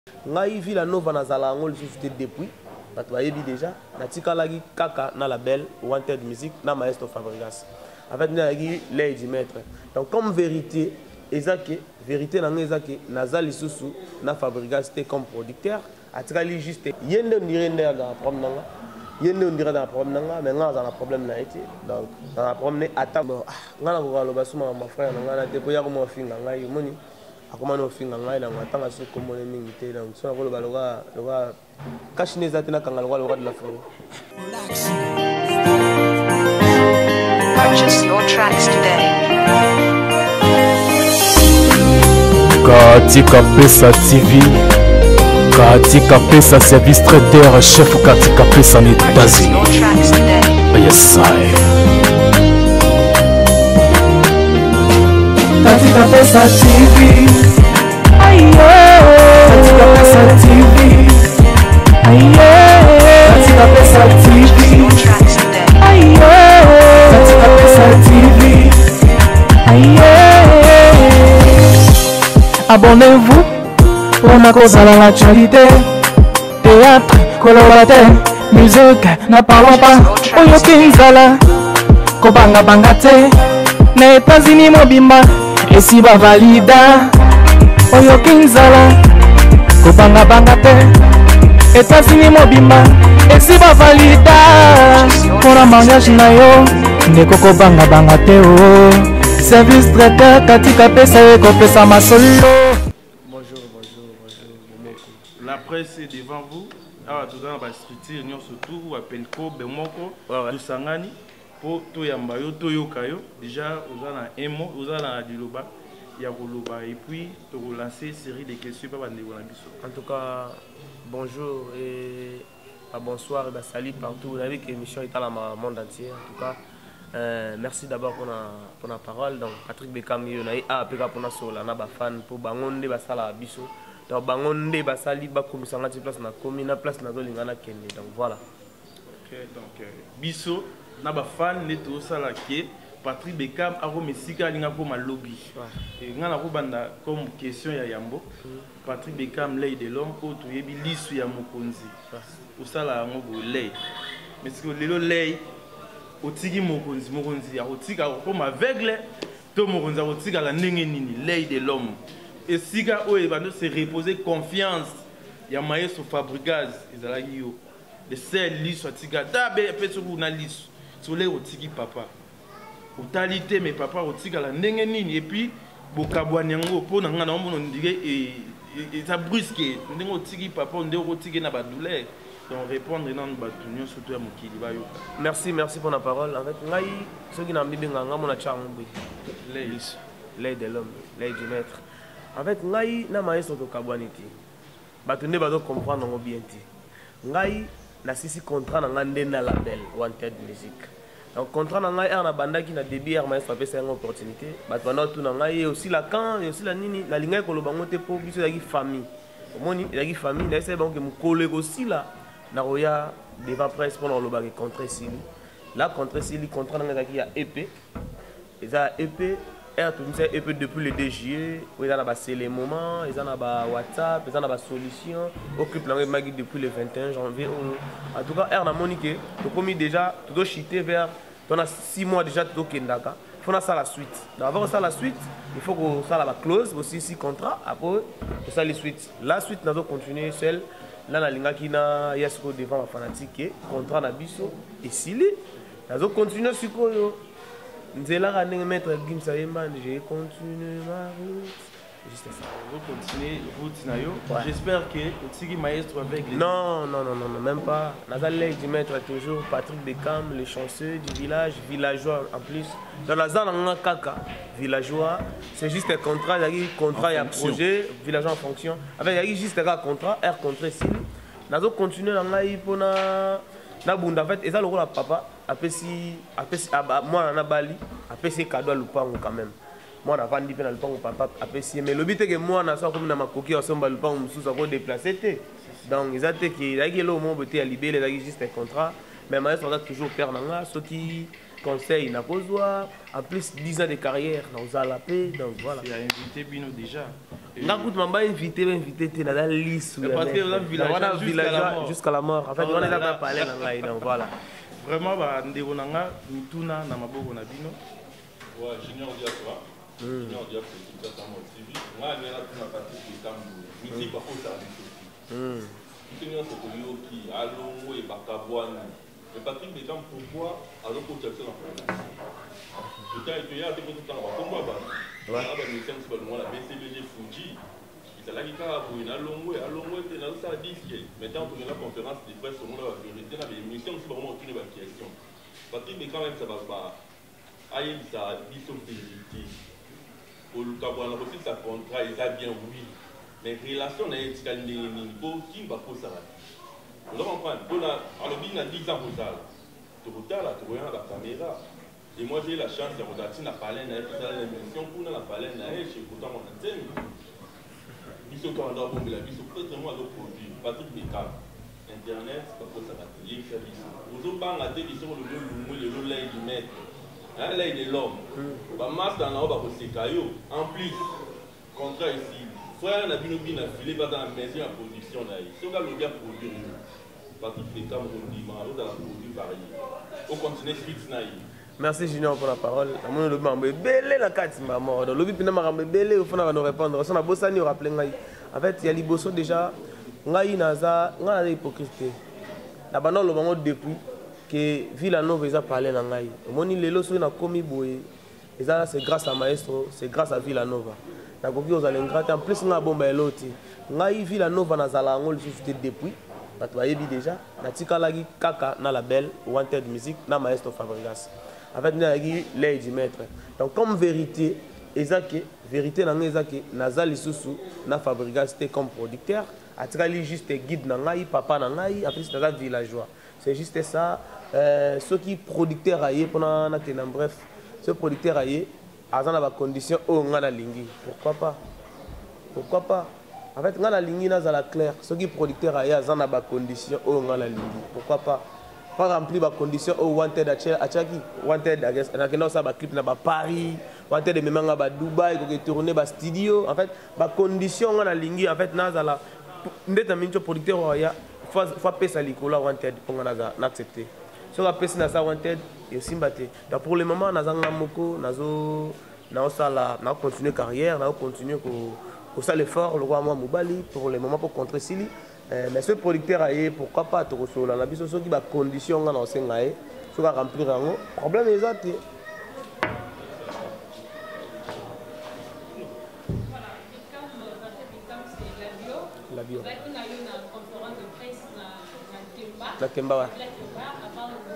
ngai Villanova nazala ngol juste depuis bato bayebi déjà natikalaki kaka na label Wanted Music na Maestro Fabregas en fait nayaki l'œil du maître donc comme vérité ezake vérité nanga ezake naza lisusu na Fabregas te comme producteur atikali juste yende ndire ndere dans problème nanga yende ndire dans problème nanga mais nga za problème na été donc dans la problème ata bon nga na ko loba suma ma frère nanga na te ko ya ko mo finga ngai moni akoma no finga ngai na matanga so ko mo mingi te donc so ko loba loga kashineza tena kanga loga de la forêt. Purchase your tracks today. Katika Pesa TV, Katika Pesa Service Trader, chef Katika Pesa en États-Unis. Yes, I. Katika Pesa TV, aye. Katika Pesa TV, aye. Katika Pesa TV, aye. Katika Pesa TV, aye. Abonnez-vous pour ma cause à l'actualité. Théâtre, colorateur, musique, n'a pas Oyo Kinzala, Kobanga Bangate, na États-Unis Mobimba, et si ba valida. Oyo Kinzala, Kobanga Bangate, États-Unis Mobimba, et si ba valida. Pour la mariage na yo, ne koko banga bangate oh. Service traiteur Katika Pesa eko pesa masolo. Bonjour. La presse est devant vous. Alors tout dans la structure nous surtout à Penco Bemoko de Sangani pour to yambayo to yokayo déjà aux ana emo aux ana diloba ya koloba et puis to relancer série de questions pas bande na biso. En tout cas bonjour et bonsoir et salut partout. Vous avez vu que l'émission est à la monde entier en tout cas. Merci d'abord pour la parole. Donc Patrick Bekam yonaï a appelé pour nous la naba fan pour bangonde basala biso. Donc bangonde basali ba komisanga ti place na komi na place na zolinga na kende. Donc voilà. OK donc biso naba fan neto sala ke Patrick Bekam a romesika linga ko malobi. Et ngana ko banda comme question ya yambo. Patrick Bekam l'œil de l'homme o to yebi lisu ya mokonzi. Au sala ngo l'œil. Mais ce que l'œil otiki mokonzi ya otika comme aveugle to mokonzi ya otika la ndenge nini l'œil de l'homme et sika oye bando se reposer confiance ya Maestro Fabregas ezalaki yo le seul liso atika tabe peso kuna liso sole otiki papa otalité mais papa otika la ndenge nini et puis bokabwani yango po na nga na mbono ndike et ça brusque ndenge otiki papa ndenge otiki na ba douleur. Donc répondre dans le bâtonnier surtout à Mokili Bayo. Merci pour la parole. En fait, ngai ceux qui n'ont pas bien ngam on a charmé l'œil de l'homme, l'œil du maître. En fait, ngai na maestro to kabwaniti. Bâtonnier ba do comprendre ngo bien ti. Ngai na sisi contrat na ngande na label Wanted Music. Donc contrat na ngai na banda qui na début maestro pesa une opportunité. Bâtonnier tout na ngai aussi la quand et aussi la nini la linga ko lo bango te po biso ya famille. Omoni ya famille na essayer bango ke mu collègue aussi là. Naroya devant presse pour le bac contre Sili. Là contre Sili contre il y a épée. Et ça épée épée depuis le 2 juillet. Ils ont passé les moments, ils ont WhatsApp, ils ont des solutions. Occupe la magie depuis le 21 janvier. En tout cas, na Monique, tu commis déjà tout chité vers 6 mois déjà tout Kendaka. Il faut ça la suite. D'abord ça la suite, il faut que ça la clause aussi 6 contrats après ça les suites. La suite nous allons continuer seul. Là, la linga qui na yasko devant la fanatique contrat na biso et sili nazo continuer sikoyo nzela ka ndenge maître Gimsa Yemba j'ai continué ma route juste ça vous continuez route na yo j'espère que otiki maestro avec les non même pas nazal l'œil du maître toujours Patrick Bekam le chanceux du village villageois en plus dans la zone en kaka villageois c'est juste un contrat il y a contrat il y a projet villageois en fonction avec il y a juste un contrat air contrat ici nazo continuer na ngai pona na bunda en fait et ça le rôle papa apesi moi na bali apesi cadeau lupango quand même moi na vandi pe na lupango papa apesi mais le but que moi na so comme na makoki osomba lupango mususu ko déplacer te donc ils étaient qui là qui le moment beauté à libérer là juste un contrat mais maestro a toujours père nanga ceux qui conseil n'a pas besoin. En plus 10 ans de carrière, dans Alapé, donc voilà. Il a invité Bino déjà. N'importe m'a invité, t'es dans la liste. Parce que vous avez villageois jusqu'à la mort. En fait, on est là pour parler dans donc voilà. Vraiment, ndeko nanga mituna na maboko na Bino. Ouais, Junior Diakwa. Junior Diakwa, c'est exactement aussi. Moi, je suis là pour la partie de Tambou. Musique, par contre, ça a été aussi. Tout le monde se connaît qui a l'ongo et Bakabouane. Mais Patrick Beckham, pourquoi alors qu'on cherche la France? Le temps est qu'il y a des gens qui sont là. Pourquoi pas? Il y a des gens qui sont là. La BCBG Fuji. C'est là qu'il y a un longo et un longo et un ça disque. Maintenant, on a la conférence de presse selon la vérité. Dans les émissions, c'est vraiment aucune question. Patrick Beckham, ça va pas. Aïe, ça dit son vérité. Pour le Kabouane, aussi, ça contrat, il a bien oui. Mais relation, on a été dans les niveaux qui va pour ça. Vous comprenez? Alors, il y a 10 ans pour ça. Tu regardes, tu regardes la caméra. Et moi, j'ai eu la chance de regarder la palette, l'émission pour la palette, chez Kouta mon antenne. Ils sont quand on a bombé la vie, ils sont prestement à d'autres produits. Patrick Beckham, Internet, c'est pas pour ça qu'il y a service. Vous avez pas regardé qui sont le lait du maître. Lait de l'homme. Le master en haut, c'est caillou. En plus, contrat ici. Frère, on a bien filé dans la maison en production. Si on a le bien produit, Patrick Beckham, on dit, on a la produit pareil. On continue fixe. Merci Junior pour la parole. Je suis belé la carte, maman. Dans le but, je suis belé, il faut nous répondre. On a besoin de nous rappeler. En fait, il y a les bossos déjà. On a une hypocrisie. D'abord, le moment depuis que Villanova a parlé dans Ngaï. On a dit que les gens commis boé. C'est grâce à Maestro, c'est grâce à Villanova. En plus, on a bombé l'autre. Ngaï Villanova a été depuis. Tu as déjà. On a dit Kaka na label Wanted Music na Maestro Fabregas. En fait, nous avons l'aide du maître. Donc, comme vérité, vérité dans Ezake, Nazali Soussou, na Fabregas, comme producteur, a tiré juste guide dans Ngaï, papa dans Ngaï, après c'est un villageois. C'est juste ça. Ceux qui producteurs aillent pendant bref, ce producteur aillent, à des conditions où on a la ligne. Pourquoi pas? Pourquoi pas? En fait, on a la ligne dans la claire. Ceux qui producteurs aillent, à des conditions où on a la ligne. Pourquoi pas? Pas remplir les conditions au Wanted à Tchaki, Wanted à clip à Paris, Wanted de même à Dubaï, qui tourner à studio. En fait, les conditions à la ligne, en fait, nous avons des producteurs il faut payer ça l'école Wanted pour nous accepter. Si on a payé ça Wanted, et aussi batté. Donc pour le moment, nous avons moko, nous avons continué carrière, nous avons continué pour ça l'effort, le roi Moubali pour le moment pour contrer Sili. Mais ce producteur aille, pourquoi pas te recevoir la biso qui va condition dans l'enseignement, qui va remplir un problème exact. La bio. La Kemba. Avant le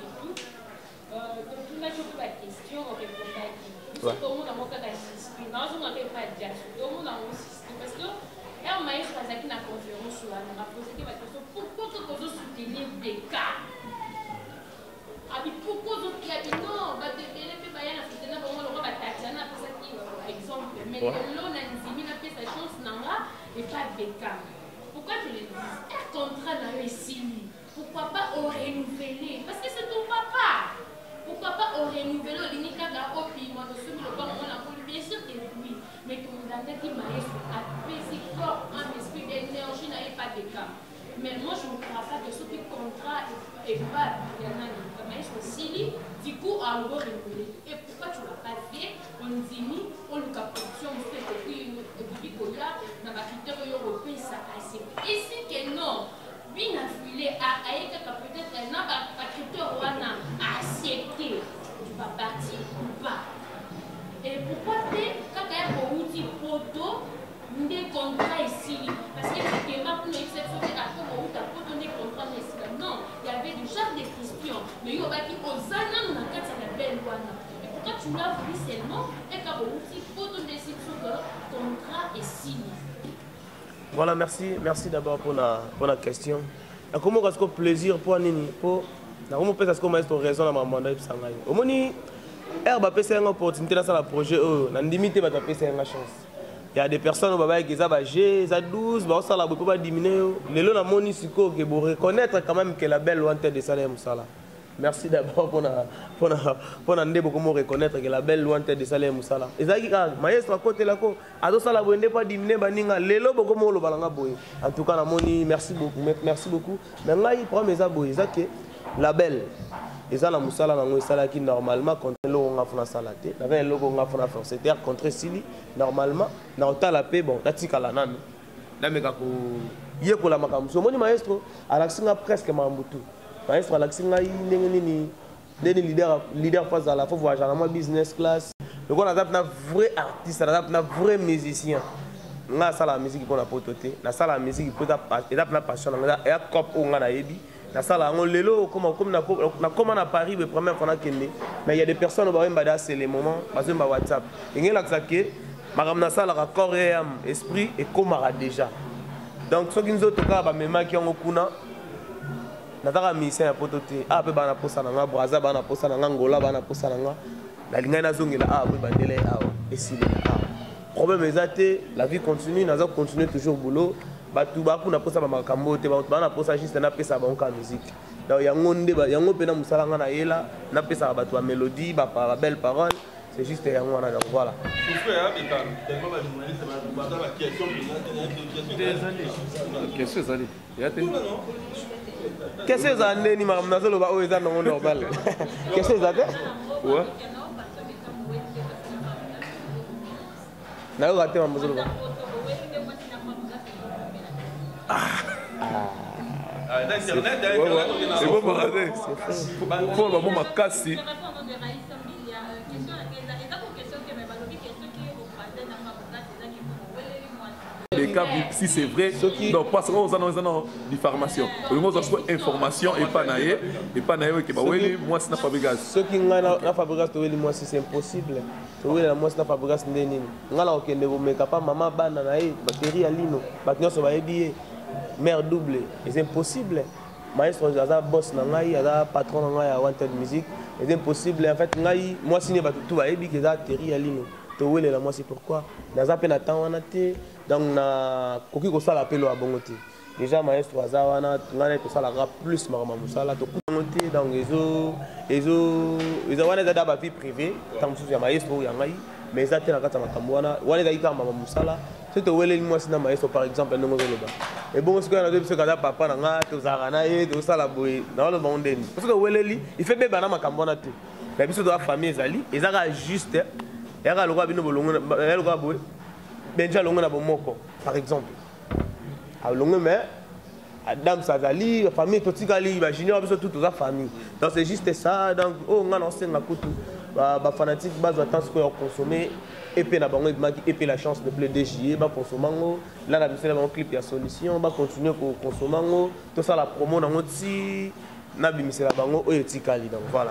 la question, on répond pas. Comment on a manqué d'indiscipline? Non, je n'en ai pas de comment on a parce que un maïs a fait une conférence sur la on a posé la question pourquoi que vous soutenez des cas? Pourquoi vous dites non, bah les pays baïens a soutenu vraiment le roi Tatiana pour ça qui exemple mais l'on a dit n'a pas sa chance n'anga et pas des cas. Pourquoi je le dis? Un contrat n'a eu signé. Pourquoi pas au renouveler? Parce que c'est ton papa. Pourquoi pas au renouveler au linika ga opi moi je suis le bon on a voulu bien sûr que oui mais ton date qui m'a à basic corps un esprit d'énergie n'a pas de cas. Mais moi je ne crois pas que ce qui contrat est pas il y en a mais aussi du coup à le renouveler. Et pourquoi tu l'as pas fait? On dit on le production on fait que depuis Koya dans la critère européen ça assez. Ici que non. Bien affilé à peut-être un agriculteur a accepté du pas parti ou pas. Et pourquoi quand il y a un outil poteau, des contrats ici? Parce que c'était pas pour l'exception de la cour où tu as pas donné contrat ici. Non, il y avait déjà des questions. Mais il y a qui aux années dans la carte de la belle loi. Et pourquoi tu l'as voulu seulement et quand outil poteau décide que le contrat est signé? Voilà, merci d'abord pour la question. Comment est-ce que plaisir pour Nini pour comment est-ce que maestro raison dans ma mandat de Sangaï. Au moni herbe a une opportunité dans le projet na limité va taper une chance. Il y a des personnes au baba qui ont bagé, ça 12, bah ça la peut pas diminuer. Les lots na moni siko que pour reconnaître quand même que la belle Wanted de Salem Moussala. merci d'abord pour nous beaucoup reconnaître que la belle lointaine de Salé Moussala. Et ça qui maestro à côté là ko ado sala bonde pas diminuer baninga lelo beaucoup mo lo balanga boy. En tout cas la moni merci beaucoup. Mais là il prend mes aboy ça que la belle et ça la Moussala nango sala qui normalement contre le on a fait salate. La veille logo on a fait faire c'est-à-dire contre Sili normalement na ota la paix bon tatika la nan. Na meka ko yeko la makamso moni maestro alaxinga presque mambutu. Maestro alaxinga nini leader face à la fois voyager dans business class. Donc on a un vrai artiste, on a un vrai musicien. On a la musique pour la pototé, la salle la musique pour la passion, on a un cop on a ébi. La salle on lelo comme on a Paris le premier fois mais il y a des personnes au bas c'est les moments parce que WhatsApp. Et il y a là que madame na salle corps et âme, esprit et comara déjà. Donc ceux qui nous ont toqué ba mema qui ont kuna nataka misien ya pototé a pe bana posa na nga braza bana posa na nga ngola bana posa na nga la linga na zongela a pe bandele a esile a problème ezate la vie continue naza continuer toujours boulot batu ba kuna posa ba makambo te bana posa juste na pesa ba onka musique donc yango nde ba yango pe na musala nga na yela na pesa ba tu mélodie ba belle parole c'est juste yango na donc voilà question ça dit qu'est-ce que ça n'est ni madame nazolo ba oza no normal qu'est-ce que ça dit ouais na raté ma mazolo ba d'internet c'est bon barader pour le moment cassé les cas si c'est vrai donc parce qu'on a des formations on a information et pas naïe que bah oui moi c'est na Fabregas ceux qui na Fabregas to moi c'est impossible to oui moi c'est na Fabregas ndeni ngala okende bo meka pa maman bana naïe batterie ya lino batnyo so ba ebié mère double c'est impossible maestro aza boss na ngai aza patron na ngai ya Wanted Music c'est impossible en fait ngai moi signé ba tout ba ebi que za batterie ya lino to oui la moi c'est pourquoi naza pe na temps wana te donc na koki ko sala pelo abongote déjà maestro azawana ngane to sala plus marama musala to kongote donc ezo wana da ba vie privée tant que ya maestro ya ngai mais ça te na kata makambo wana da ika mama musala c'est to wele moi sina maestro par exemple ndongo zoloba et bon ce que na depuis ce que papa na nga to zara na ye to sala boy na lo bondeni parce que wele li il fait beba na makambo na te la biso de la famille ezali ezaka juste ya ka lokwa bino bolongo ya lokwa boy benja longo na bomoko par exemple a longo mais Adam Sazali la famille totikali ba junior biso tout la famille donc c'est juste ça donc oh ngana osenga kutu ba fanatique base attendre que consommer et puis na bango et puis la chance de plus DJE ba consommer ngo là na biso na clip ya solution ba continuer ko consommer ngo tout ça la promo na ngoti na bimisela bango oyo tikali donc voilà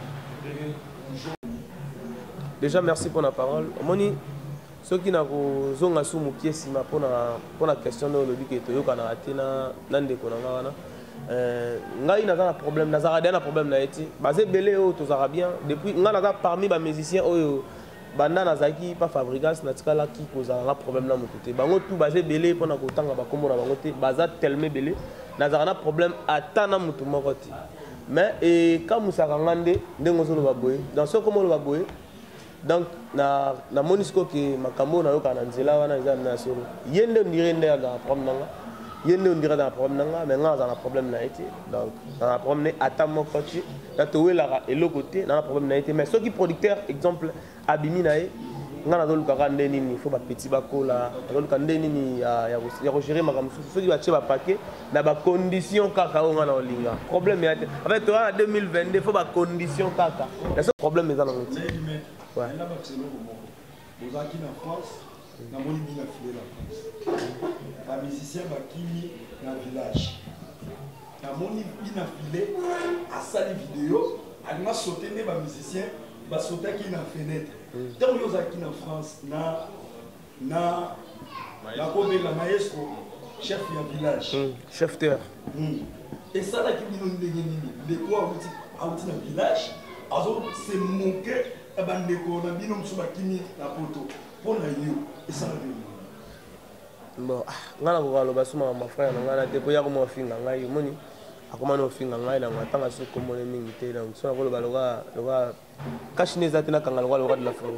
déjà merci pour la parole moni ceux qui n'ont pas sous mon pied pour la question de l'objet que tu as raté na ndeko na ngana ngai na un problème na zaradé na problème na eti basé belé o to zarabien depuis ngana parmi ba musiciens oyo banda na zaki pas Fabregas na tikala ki koza na problème na mokoté bango tout basé belé pour na kotanga ba komona bango te baza tellement belé na zarana problème atana mutu mokoti mais et quand musaka ngande ndengo zo lo baboye dans ce comment lo baboye donc na monisco que makambo na yoka na nzela wana eza na solo yende ndirende na problème nanga yende ndira na problème nanga mais nga za na problème na été donc na problème ne atamo coach na to wela et le côté na problème na été mais ceux qui producteur exemple abimi na e nga na doluka ka ndeni ni faut ba petit bakola doluka ndeni ni ya gérer makambo ceux qui va tche ba paquet na ba condition kaka nga na olinga problème ya en fait toi 2022 faut ba condition kaka la seul problème est dans le ouais. Aux acquis en France, dans mon île à filer la France. Les musiciens qui dans le village. Dans mon île à filer, à sa vidéo, elle m'a sauté les musiciens, va sauter qui dans la fenêtre. Dans les acquis en France, na la maestro, chef du village. Chef terre. Et ça là qui vient de quoi dans le village, c'est moqué. Bon, ngana ko lo basuma ma frère ngana te ko ya ko mo finga ngai moni akoma no finga ngai na ngatanga so komone mingi te donc so nakolo baloga kashine zate na kanga loga de la forêt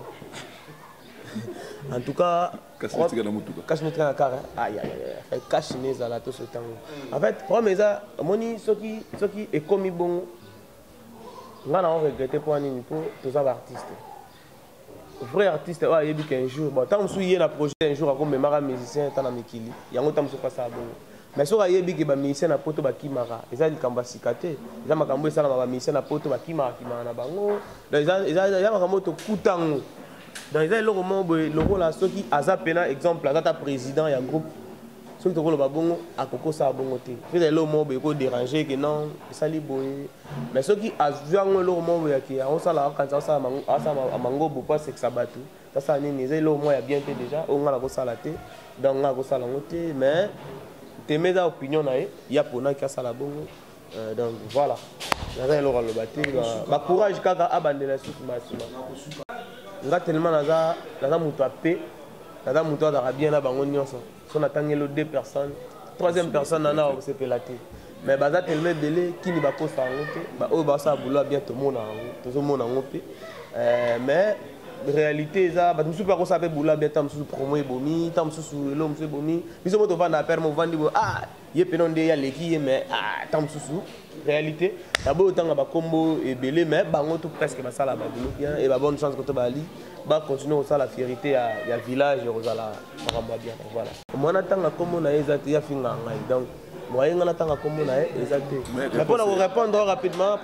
en tout cas kashine tika na kara aïe aïe kashine za la to so tango en fait problème ça moni soki ekomi bongo ngana on regretter pour nini pour tous les artistes vrai artiste ouais yebi qu'un jour bon tant que y a un projet un jour comme mara musicien tant na mikili yango tant so pas ça bon mais so yebi que ba musicien na poto ba kimara eza likamba sikate eza makambo esala ba musicien na poto ba kimara na bango eza makambo to kutango dans eza le moment boy le rôle soki aza pena exemple aza ta président ya groupe soki to ko ba bongo akoko sa bongo te fait le moment boy ko déranger que non sali boy mais soki azuango le moment boy ki on sala quand ça mango bo pas c'est que ça batu ça nini eza le moment ya bien te déjà on ngala ko sala te donc ngala ko sala ngote mais te da opinion na ya pona ki sala bongo donc voilà eza le rôle baté ba courage kaka abandela suki masima nga tellement naza mutu ape naza mutu azaka bien na bango nyonso so natangelo 2 personnes 3e personne nana osepela te mais baza tellement ebele kini bakosa yango te oyo basala boulot bien tozomona yango mpe mais réalité eza bato mosusu mpe akosala mpe boulot bien ta mosusu promo ebomi ta mosusu elo mosusu ebomi biso mo tovanda perme ovandi bo ye pena nde yaleki ye mais ta mosusu réalité d'abord autant à combo et belé mais bango tout presque basala ba boulot bien et ba bonne chance que bali ba continuer ça la fierté à village et rozala ramba bien voilà moi natanga combo na ezate ya finga ngai donc moi nga natanga combo na ezate mais pour répondre rapidement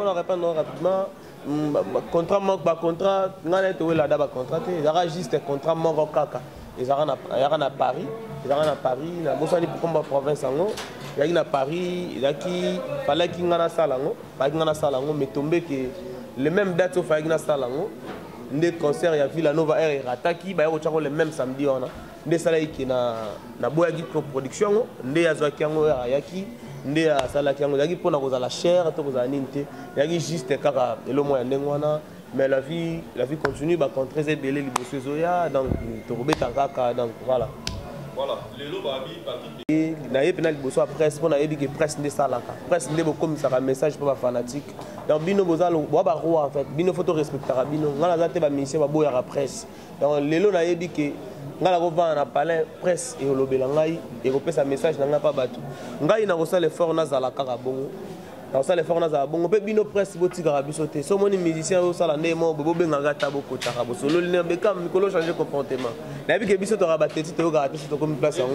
contrat manque ba contrat ngana to la da ba contrat te ça juste contrat manque kaka et ça na Paris na bosani pour combat province ango yaki na Paris yaki fallait ki ngana salango mais tombé que le même date au fallait ngana salango nde concert ya Villa Nova Air rataki ba yako le même samedi on a nde sala ki na boyaki production nde azwaki yango yaki nde sala ki yango yaki pona ko za la chair to ko za ninte yaki juste kaka elo moya ndengwana mais la vie continue ba contre très belé liboso zoya donc to robeta kaka donc voilà lelo babi parti na ye penal liboso presse pour na yebi que presse nde salaka presse nde bo comme ça message pour ba fanatique donc bino bozalo bo ba roi en fait bino photo respectera bino ngala za te ba mission ba boya la presse donc lelo na yebi que ngala ko va na palais presse et olobela ngai et ko pesa message na nga pa batu ngai na ko sala effort na zala kaka bongo na sala effort na za bongo pe bino presse botika rabiso te so moni musicien o sala ndemo bo benga ta bo kotaka bo solo lina beka mikolo changer comportement na bi ke biso to rabateti to ga biso to comme place yango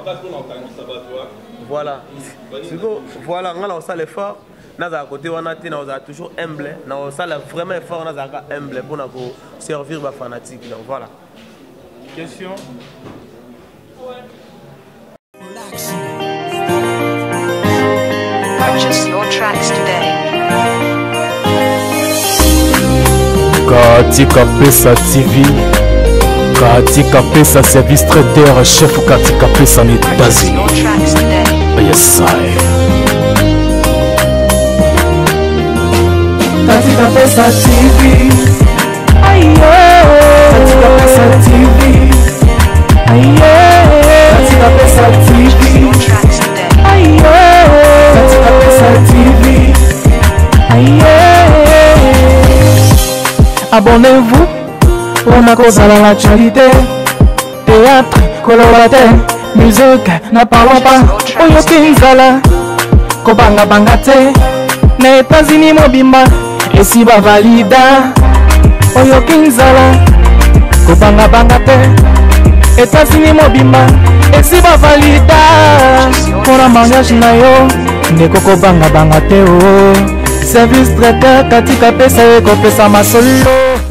voilà siko voilà ngala o sala effort na za côté wana te na za toujours humble na o sala vraiment effort na za ka humble pour na ko servir ba fanatique donc voilà question Purchase your tracks today. Katika Pesa TV, Katika Pesa Service Trader, chef Katika Pesa en États-Unis. Yes, I. Katika Pesa TV, ayo. Katika Pesa TV, ayo. Katika Pesa TV, ayo. Katika Pesa TV, ayo. Abonnez-vous, on a causé l'actualité. Théâtre, colorate, musique, n'a parlons pas. Oyo Kinzala, Kobanga Bangate, na États-Unis mobimba, et si ba valida. Oyo Kinzala, Kobanga Bangate, États-Unis mobimba, et si ba valida. Pour la mariage na yo, ndeko Kobanga Bangate oh. Service traiteur Katika Pesa eko pesa masolo.